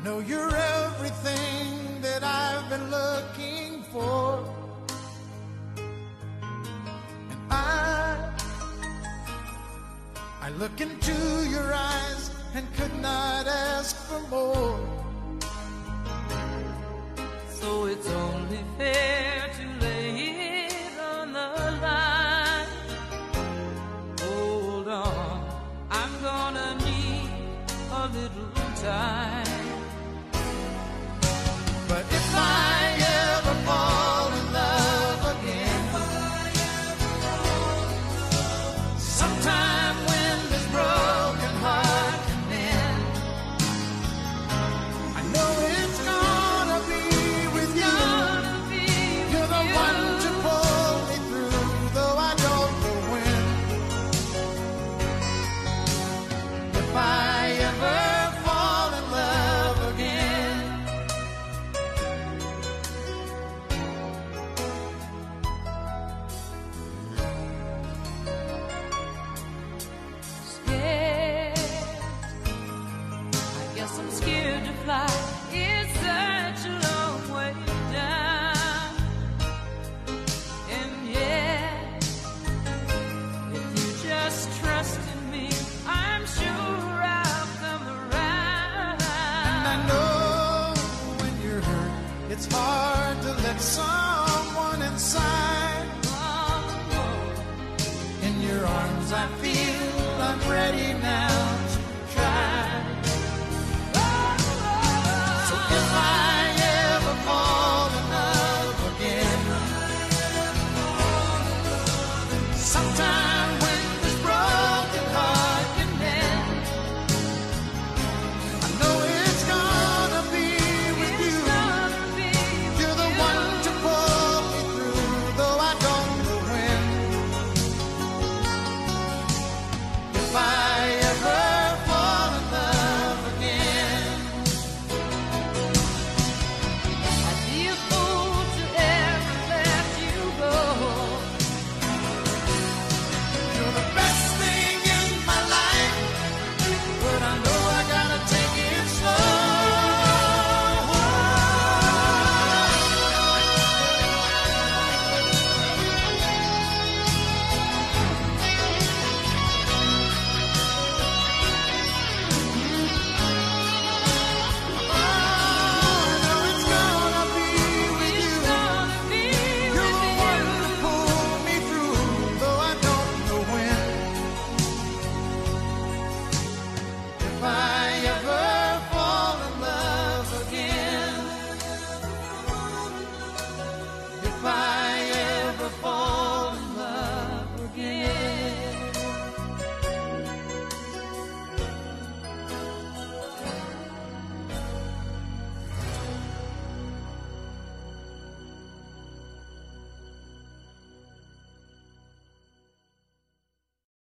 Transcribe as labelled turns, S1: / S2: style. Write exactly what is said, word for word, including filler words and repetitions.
S1: know you're everything that I've been looking for. And I, I look into your eyes and could not ask for more.
S2: So it's only fair to lay it on the line. Hold on, I'm gonna need a little time.
S1: But if I